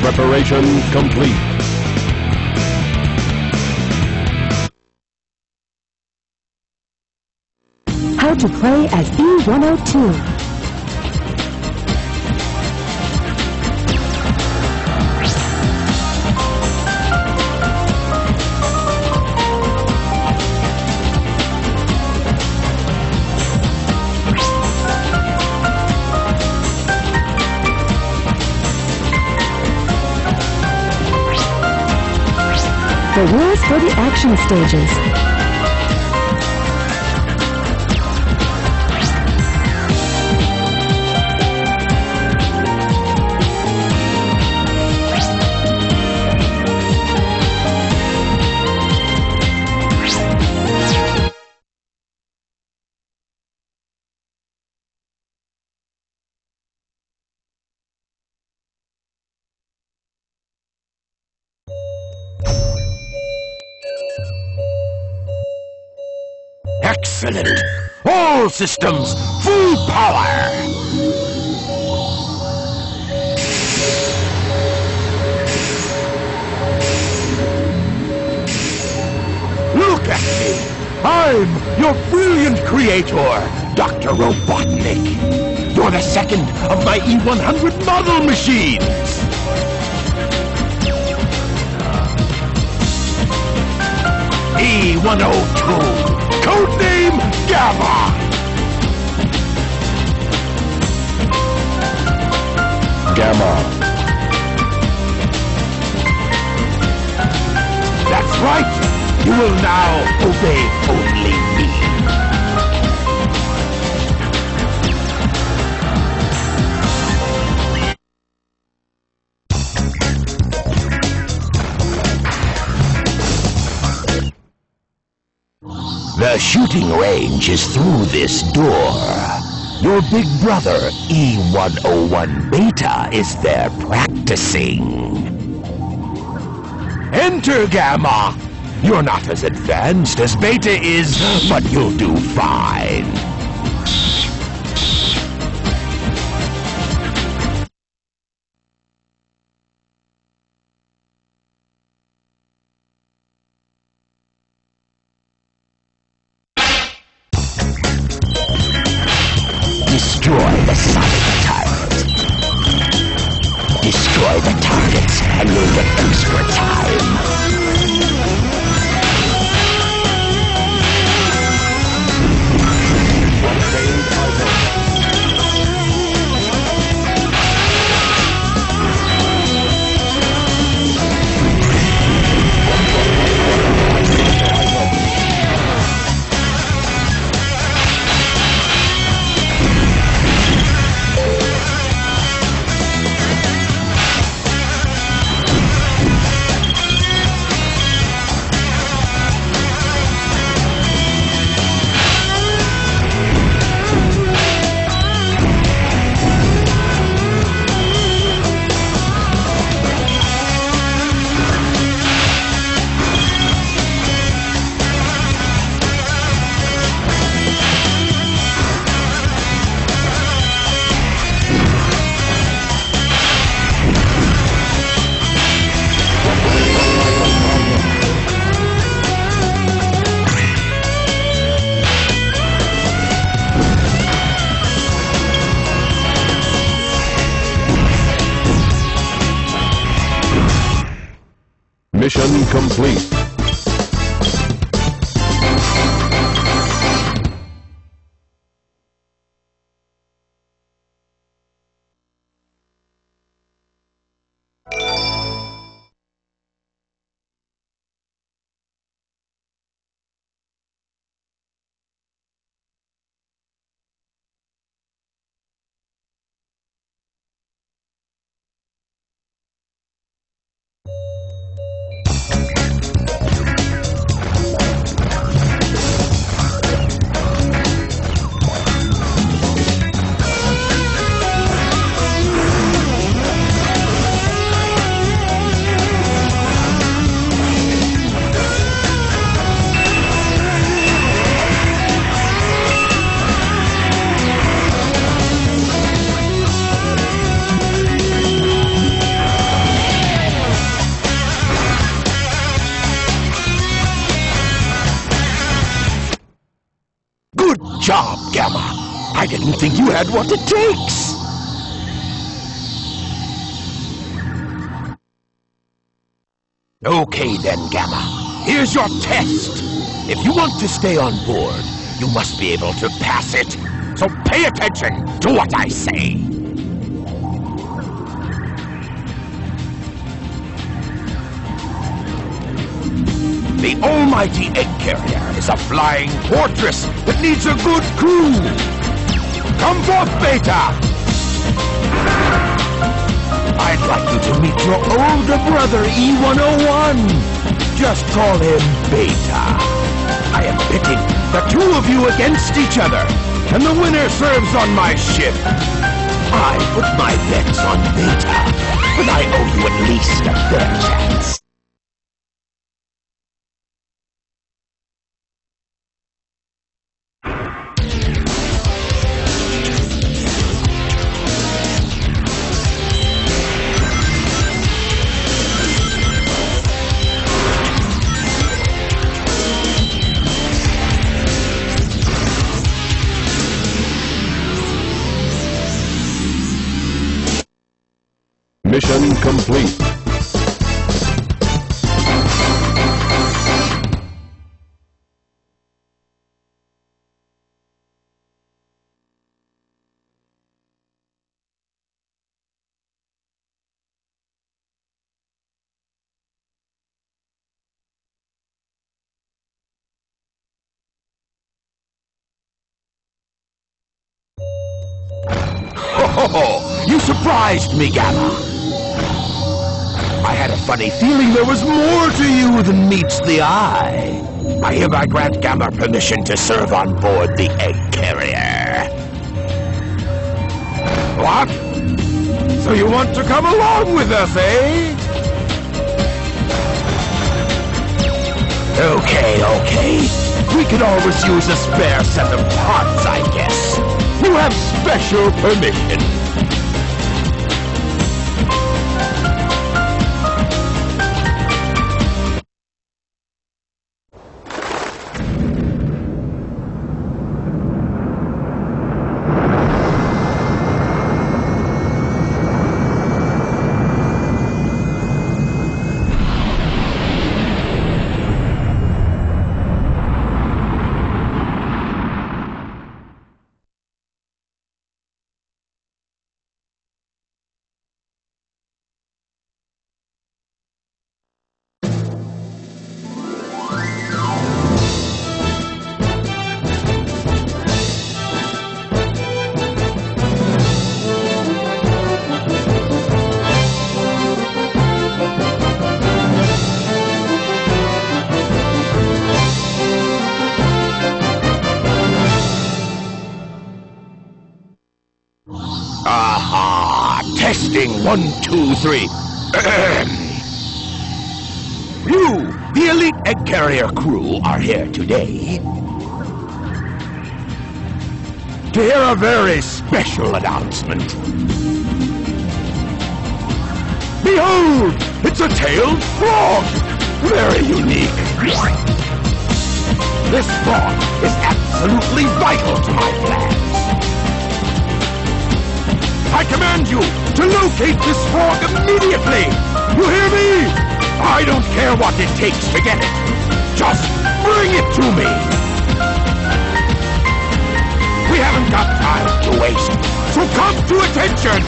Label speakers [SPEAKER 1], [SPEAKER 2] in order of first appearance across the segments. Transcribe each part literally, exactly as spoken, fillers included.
[SPEAKER 1] Preparation complete.
[SPEAKER 2] How to play as E one oh two. The rules for the action stages.
[SPEAKER 3] Excellent! All systems, full power! Look at me! I'm your brilliant creator, Doctor Robotnik. You're the second of my E one hundred model machines! E one oh two! Codename Gamma!
[SPEAKER 1] Gamma.
[SPEAKER 3] That's right! You will now obey only me. The shooting range is through this door. Your big brother, E one oh one Beta, is there practicing. Enter, Gamma! You're not as advanced as Beta is, but you'll do fine. Destroy the sonic tyrant. Destroy the targets, and you'll get extra time.
[SPEAKER 1] Mission complete.
[SPEAKER 3] Good job, Gamma. I didn't think you had what it takes. Okay then, Gamma. Here's your test. If you want to stay on board, you must be able to pass it. So pay attention to what I say. The almighty egg carrier is a flying fortress that needs a good crew. Come forth, Beta! I'd like you to meet your older brother, E one oh one. Just call him Beta. I am pitting the two of you against each other, and the winner serves on my ship. I put my bets on Beta, but I owe you at least a fair chance.
[SPEAKER 1] Mission complete.
[SPEAKER 3] Ho ho ho! You surprised me, Gamma! I had a funny feeling there was more to you than meets the eye. I hereby grant Gamma permission to serve on board the egg carrier. What? So you want to come along with us, eh? Okay, okay. We could always use a spare set of parts, I guess. You have special permission. Aha! Testing one, two, three. You, the elite egg carrier crew, are here today to hear a very special announcement. Behold! It's a tailed frog! Very unique. This frog is absolutely vital to my plans. I command you to locate this frog immediately! You hear me? I don't care what it takes to get it. Just bring it to me! We haven't got time to waste, so come to attention!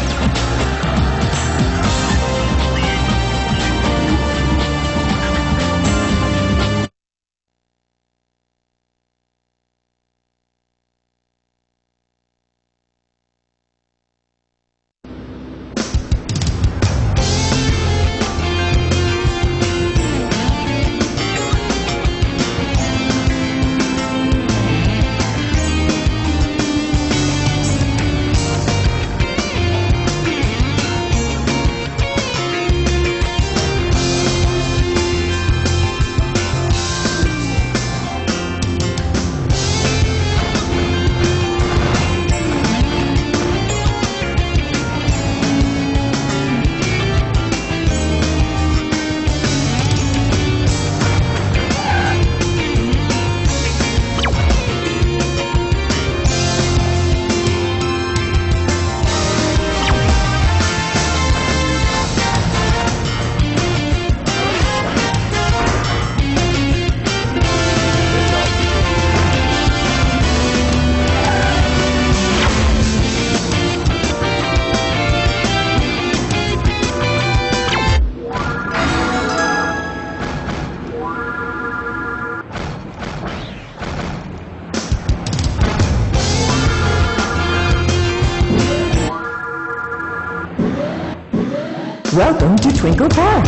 [SPEAKER 2] Welcome to Twinkle Park.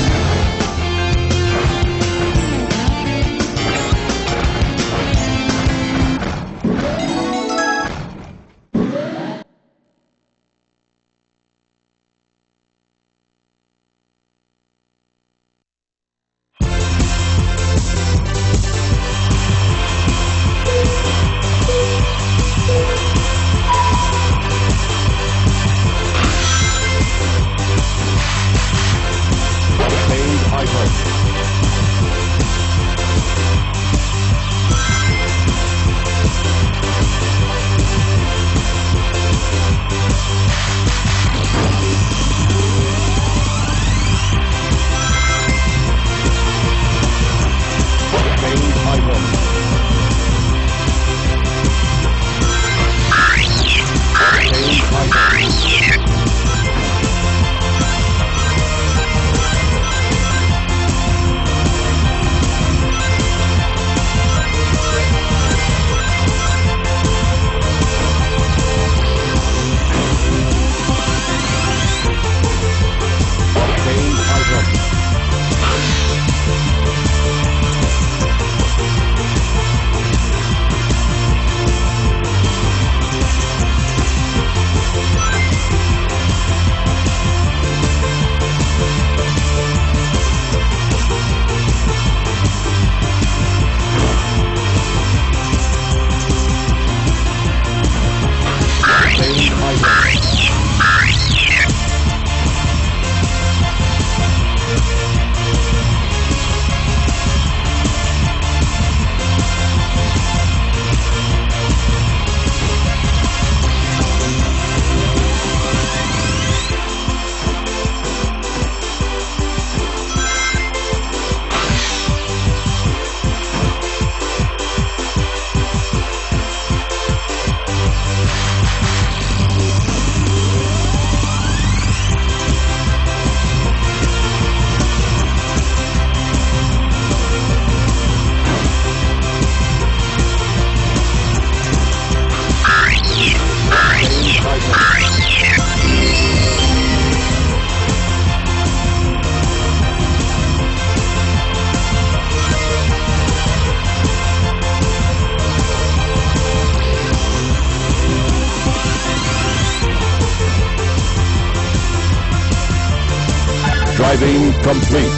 [SPEAKER 1] Driving complete.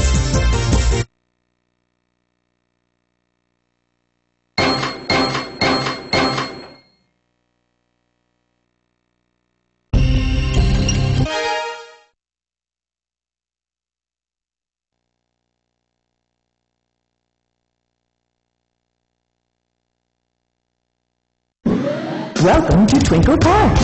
[SPEAKER 2] Welcome to Twinkle Park.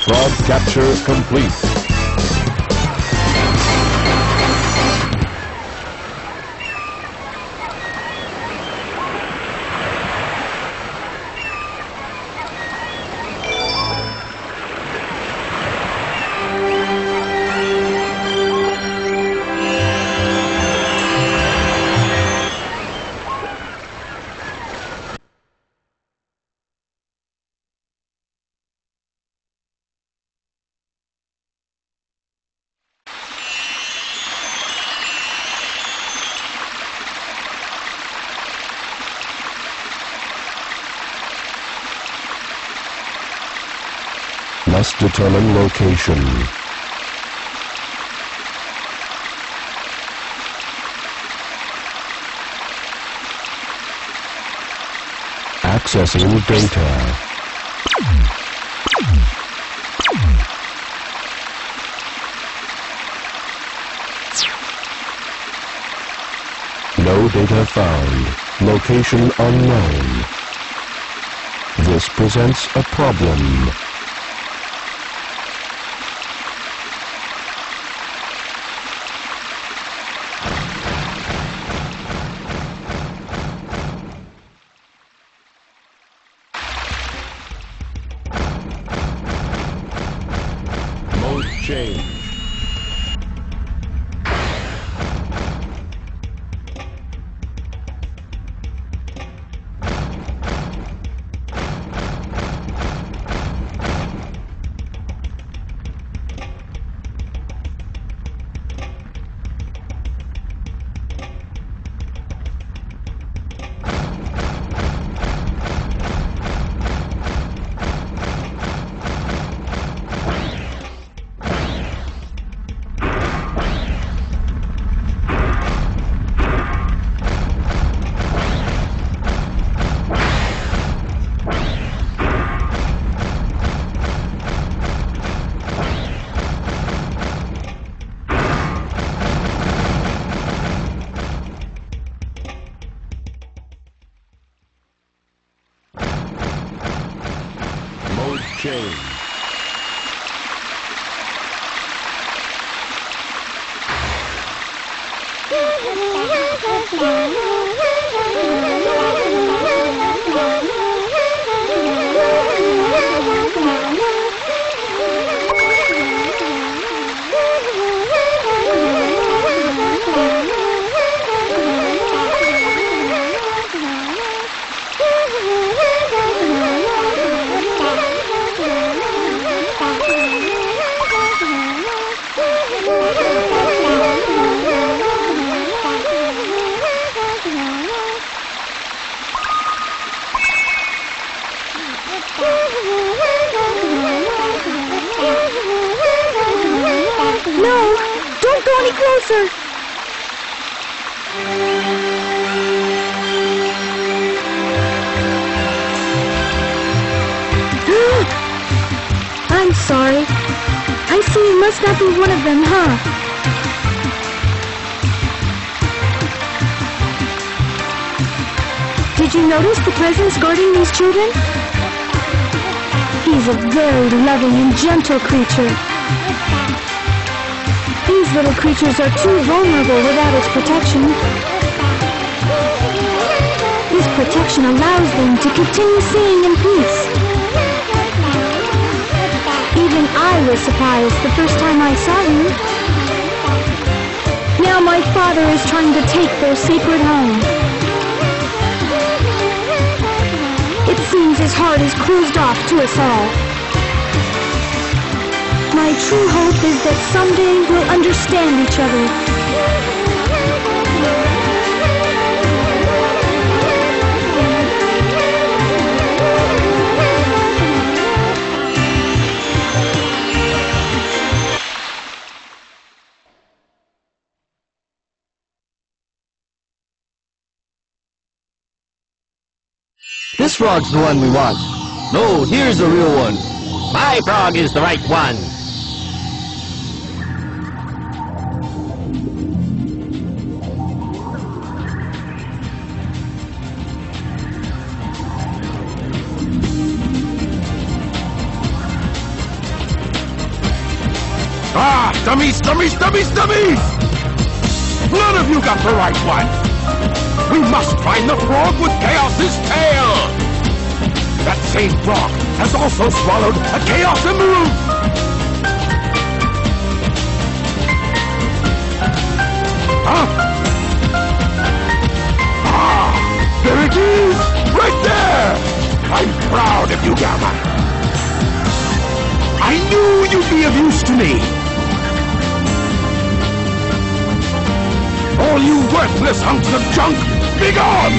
[SPEAKER 1] Frog capture complete. Must determine location. Accessing data. No data found. Location unknown. This presents a problem. Mode change. Mode change.
[SPEAKER 4] No! Don't go any closer! I'm sorry. I see you must not be one of them, huh? Did you notice the presence guarding these children? He's a very loving and gentle creature. These little creatures are too vulnerable without its protection. This protection allows them to continue seeing in peace. Even I was surprised the first time I saw you. Now my father is trying to take their sacred home. It seems his heart is closed off to us all. My true hope is that someday we'll understand each other.
[SPEAKER 5] This frog's the one we want. No, here's the real one. My frog is the right one.
[SPEAKER 3] Ah, dummies, dummies, dummies, dummies! None of you got the right one! We must find the frog with Chaos's tail! That same frog has also swallowed a Chaos Emerald! Huh? Ah! There it is! Right there! I'm proud of you, Gamma! I knew you'd be of use to me! All you worthless hunks of junk, be gone!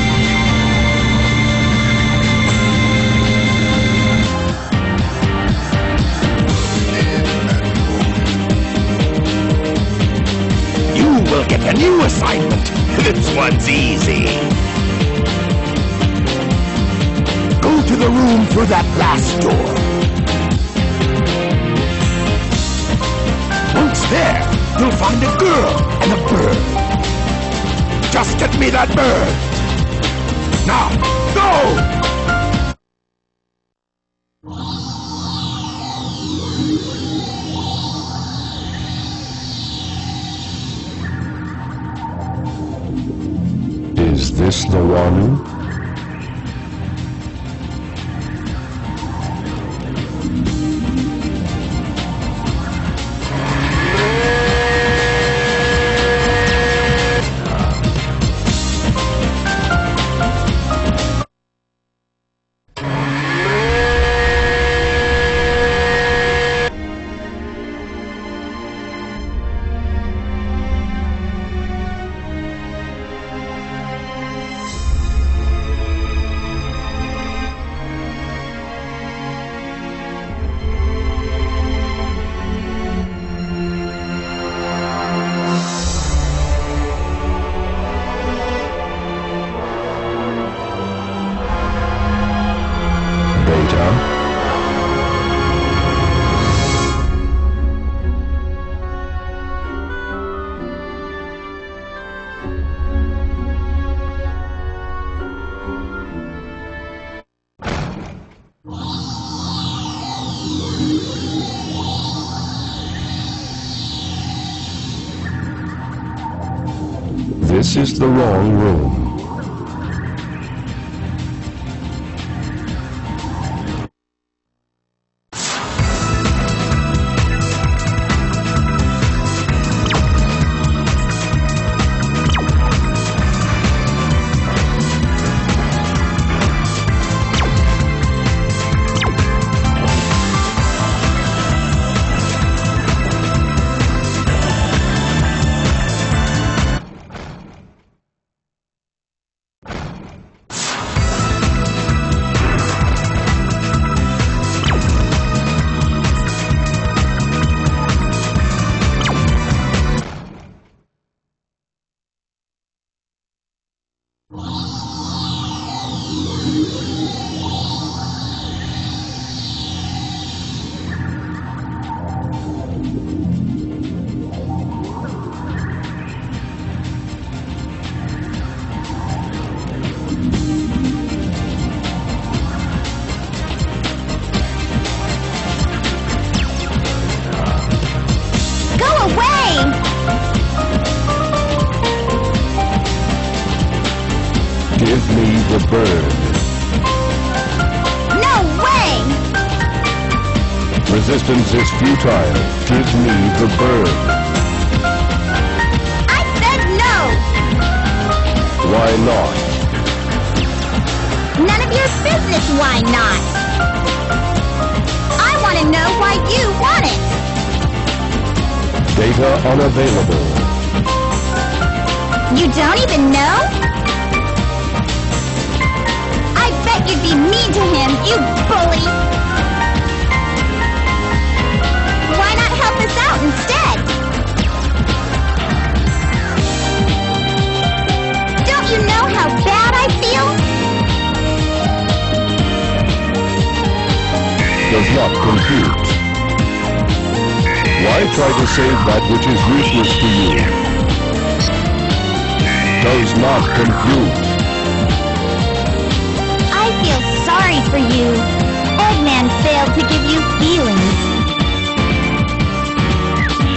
[SPEAKER 3] You will get a new assignment. This one's easy. Go to the room through that last door. Once there, you'll find a girl and a bird. Just get me that bird! Now, go!
[SPEAKER 1] Is this the one? This is the wrong room. Give me the bird.
[SPEAKER 4] No way!
[SPEAKER 1] Resistance is futile. Give me the bird.
[SPEAKER 4] I said no!
[SPEAKER 1] Why not?
[SPEAKER 4] None of your business, why not? I want to know why you want it!
[SPEAKER 1] Data unavailable.
[SPEAKER 4] You don't even know? I bet you'd be mean to him, you bully! Why not help us out instead? Don't you know how bad I feel?
[SPEAKER 1] Does not compute. Why try to save that which is useless to you? Does not compute.
[SPEAKER 4] I feel sorry for you. Eggman failed to give you feelings.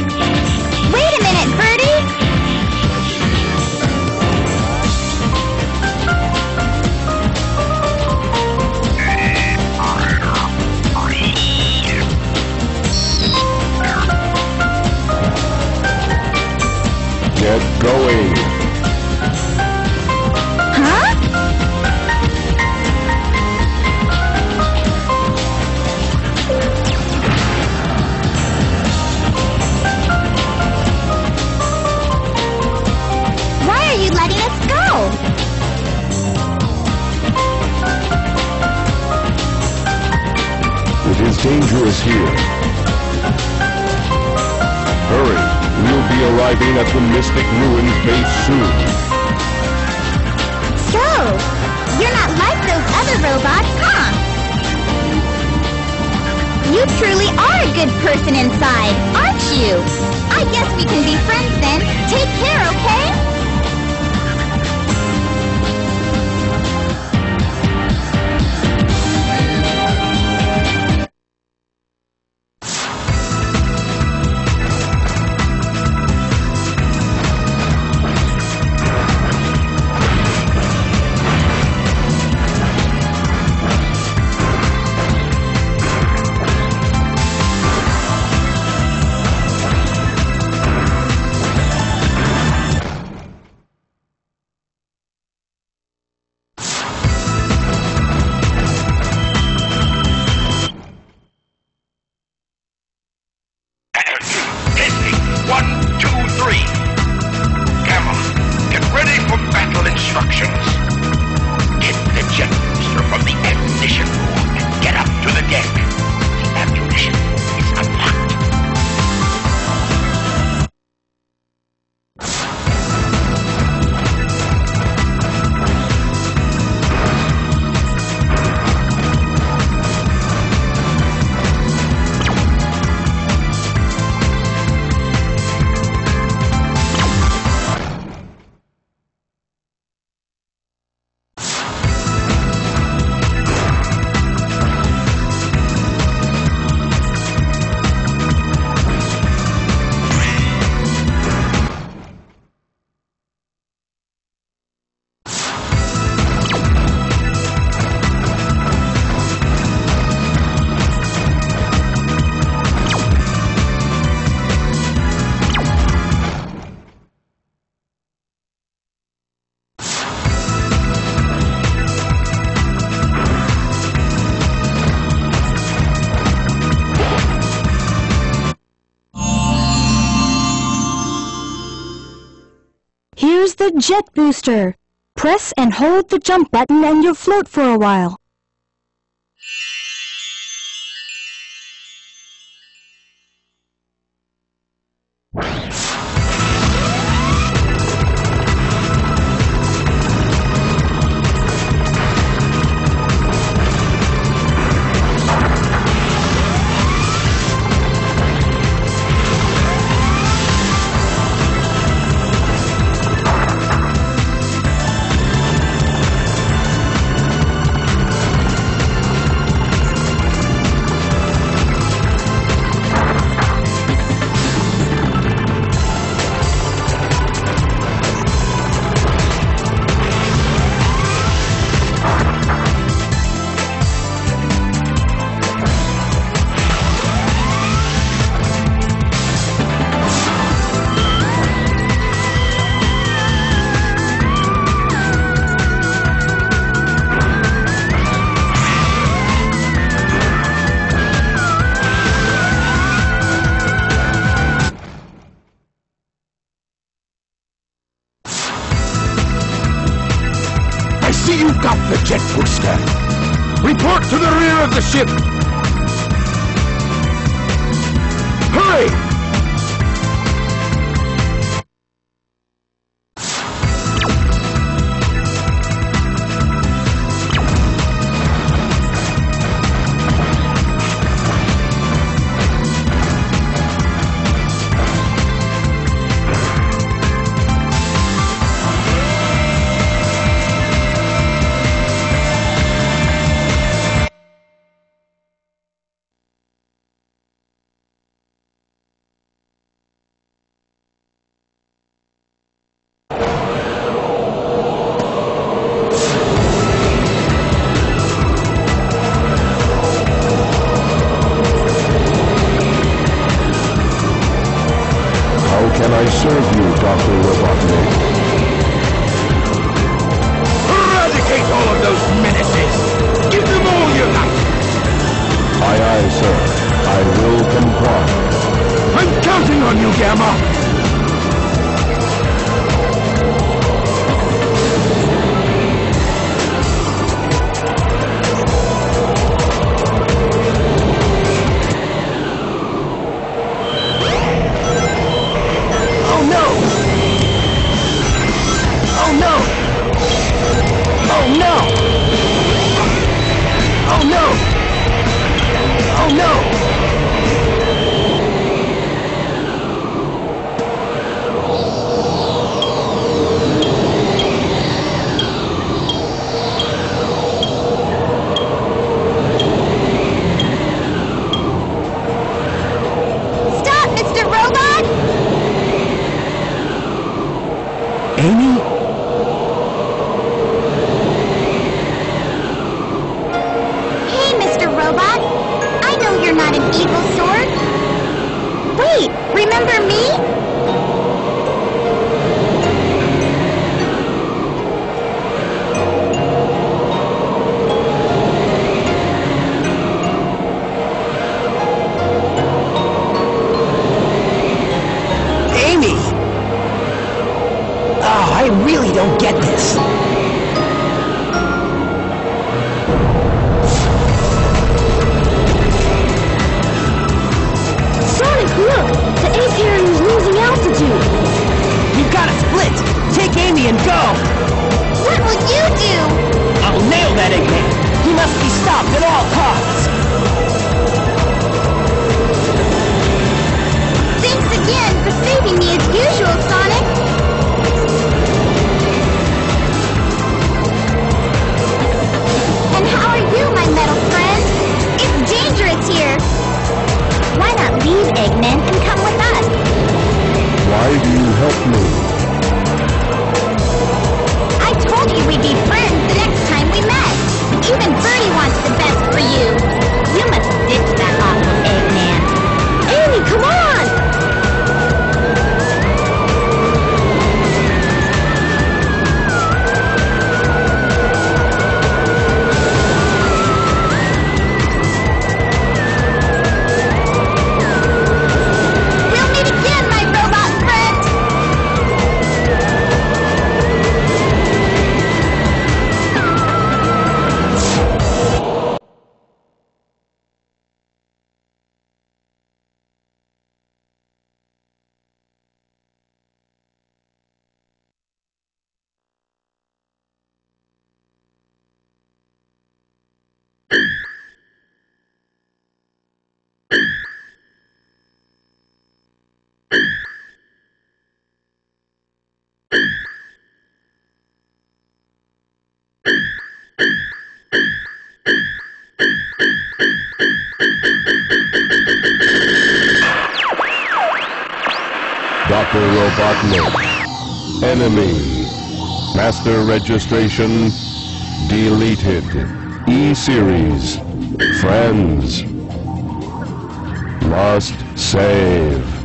[SPEAKER 1] It is dangerous here. Hurry, we'll be arriving at the Mystic Ruins base soon.
[SPEAKER 6] So, you're not like those other robots, huh? You truly are a good person inside, aren't you? I guess we can be friends then. Take care, okay?
[SPEAKER 4] Here's the jet booster. Press and hold the jump button and you'll float for a while.
[SPEAKER 3] You've got the jet booster. Report to the rear of the ship. Hurry!
[SPEAKER 1] Can I serve you, Doctor Robotnik?
[SPEAKER 3] Eradicate all of those menaces! Give them all you got!
[SPEAKER 1] Aye, aye, sir. I will comply.
[SPEAKER 3] I'm counting on you, Gamma!
[SPEAKER 7] and go!
[SPEAKER 6] What will you do?
[SPEAKER 7] I'll nail that Eggman! He must be stopped at all costs!
[SPEAKER 6] Thanks again for saving me as usual, Sonic! And how are you, my metal friend? It's dangerous here! Why not leave, Eggman, and come with us?
[SPEAKER 1] Why do you help me?
[SPEAKER 6] I told you we'd be friends the next time we met! Even Birdie wants the best for you! You must ditch that awful Eggman! Amy, come on! We'll meet again, my robot friend!
[SPEAKER 1] Doctor Robotnik. Enemy. Master registration deleted. E-Series. Friends. Must save.